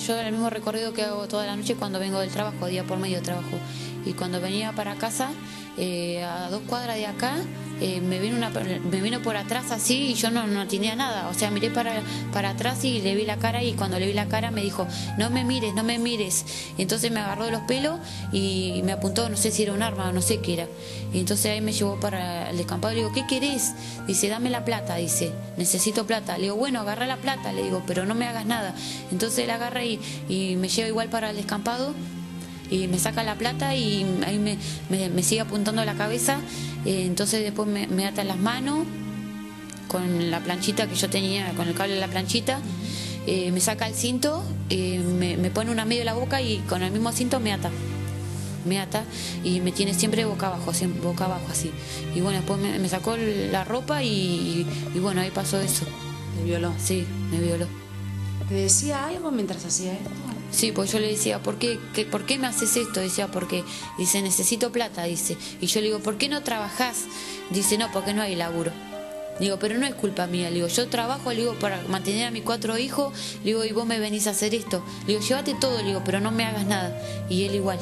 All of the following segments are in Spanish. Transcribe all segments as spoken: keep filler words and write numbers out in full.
yo el mismo recorrido que hago toda la noche cuando vengo del trabajo, día por medio de trabajo. Y cuando venía para casa, eh, a dos cuadras de acá, eh, me, vino una, me vino por atrás así y yo no, no tenía nada. O sea, miré para, para atrás y le vi la cara, y cuando le vi la cara me dijo, no me mires, no me mires. Y entonces me agarró de los pelos y me apuntó, no sé si era un arma o no sé qué era. Y entonces ahí me llevó para el descampado y le digo, ¿qué querés? Dice, dame la plata, dice, necesito plata. Le digo, bueno, agarra la plata, le digo, pero no me hagas nada. Entonces él agarra y, y me lleva igual para el descampado y me saca la plata y ahí me, me, me sigue apuntando la cabeza. Eh, entonces después me, me ata las manos con la planchita que yo tenía, con el cable de la planchita. Eh, me saca el cinto, eh, me, me pone una medio en la boca y con el mismo cinto me ata. Me ata y me tiene siempre boca abajo, siempre boca abajo así. Y bueno, después me, me sacó la ropa y, y bueno, ahí pasó eso. ¿Te violó? Sí, me violó. ¿Te decía algo mientras hacía esto? Sí, pues yo le decía, ¿por qué, qué, ¿por qué me haces esto? Decía, porque, dice, necesito plata, dice. Y yo le digo, ¿por qué no trabajás? Dice, no, porque no hay laburo. Digo, pero no es culpa mía. Le digo, yo trabajo, le digo, para mantener a mis cuatro hijos. Le digo, y vos me venís a hacer esto. Le digo, llévate todo, le digo, pero no me hagas nada. Y él igual.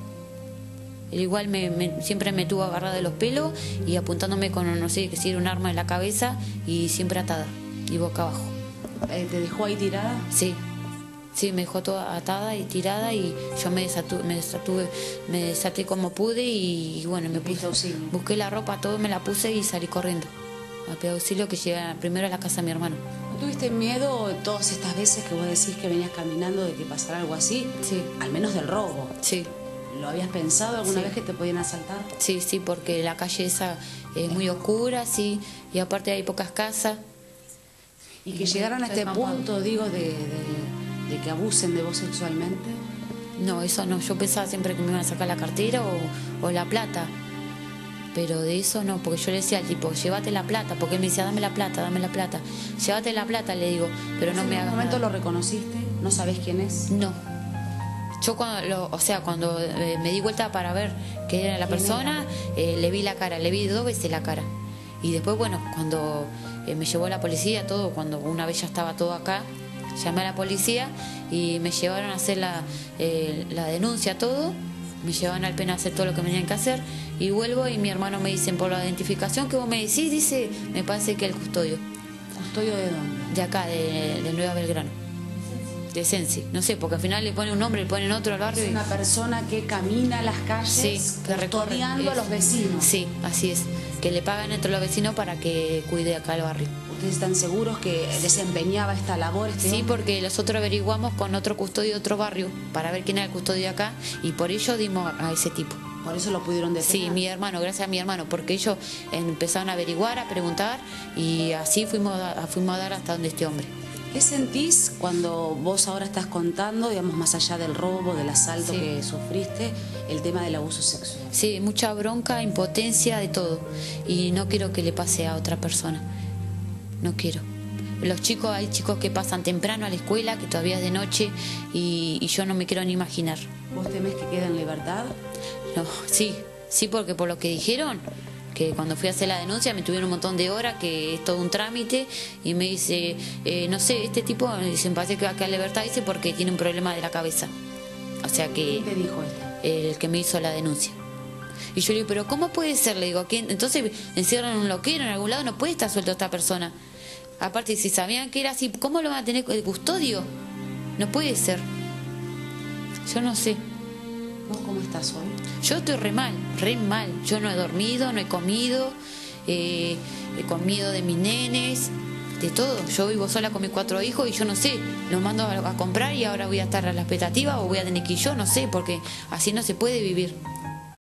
Él igual me, me, siempre me tuvo agarrada de los pelos y apuntándome con, no sé, que si era un arma en la cabeza y siempre atada y boca abajo. Eh, ¿Te dejó ahí tirada? Sí. Sí, me dejó toda atada y tirada y yo me desatuve, me desatuve, me desaté como pude y, y bueno, me puse, busqué la ropa, todo me la puse y salí corriendo a pedir auxilio, que llegué primero a la casa de mi hermano. ¿No tuviste miedo todas estas veces que vos decís que venías caminando de que pasara algo así? Sí. Al menos del robo. Sí. ¿Lo habías pensado alguna Sí. vez que te podían asaltar? Sí, sí, porque la calle esa es muy oscura, sí, y aparte hay pocas casas. Y que llegaron a este punto, digo, de... de... de que abusen de vos sexualmente. No, eso no, yo pensaba siempre que me iban a sacar la cartera o, o la plata, pero de eso no, porque yo le decía al tipo, llévate la plata, porque él me decía, dame la plata, dame la plata, llévate la plata, le digo, pero no me hagas nada. ¿En un momento lo reconociste? ¿No sabés quién es? No. Yo cuando, lo, o sea, cuando eh, me di vuelta para ver qué era la persona, eh, le vi la cara, le vi dos veces la cara. Y después, bueno, cuando eh, me llevó la policía, todo, cuando una vez ya estaba todo acá, llamé a la policía y me llevaron a hacer la, eh, la denuncia, todo. Me llevaron al penal a hacer todo lo que me tenían que hacer. Y vuelvo y mi hermano me dicen, por la identificación que vos me decís, dice, me parece que el custodio. ¿Custodio de dónde? De acá, de, de Nueva Belgrano. De Sensi. No sé, porque al final le ponen un nombre, le ponen otro al barrio. Es una y... persona que camina las calles, sí, que custodiando a los vecinos. Sí, así es. Que le pagan entre los vecinos para que cuide acá el barrio. ¿Ustedes están seguros que desempeñaba esta labor este Sí, hombre? porque nosotros averiguamos con otro custodio de otro barrio para ver quién era el custodio de acá y por ello dimos a ese tipo. ¿Por eso lo pudieron detener? Sí, mi hermano, gracias a mi hermano, porque ellos empezaron a averiguar, a preguntar y así fuimos a, fuimos a dar hasta donde este hombre. ¿Qué sentís cuando vos ahora estás contando, digamos, más allá del robo, del asalto sí. que sufriste, el tema del abuso sexual? Sí, mucha bronca, impotencia, de todo. Y no quiero que le pase a otra persona. No quiero. Los chicos, hay chicos que pasan temprano a la escuela, que todavía es de noche, y, y yo no me quiero ni imaginar. ¿Vos temés que quede en libertad? No, sí, sí, porque por lo que dijeron, que cuando fui a hacer la denuncia me tuvieron un montón de horas, que es todo un trámite, y me dice, eh, no sé, este tipo, se me parece que va a quedar en libertad, dice, porque tiene un problema de la cabeza. O sea que... ¿Quién te dijo esto? El que me hizo la denuncia. Y yo le digo, pero ¿cómo puede ser? Le digo, ¿quién? Entonces encierran un loquero en algún lado, no puede estar suelto esta persona. Aparte, si sabían que era así, ¿cómo lo van a tener el custodio? No puede ser. Yo no sé. ¿Vos cómo estás hoy? Yo estoy re mal, re mal. Yo no he dormido, no he comido, eh, con miedo de mis nenes, de todo. Yo vivo sola con mis cuatro hijos y yo no sé, los mando a, a comprar y ahora voy a estar a la expectativa o voy a tener que ir yo, no sé, porque así no se puede vivir.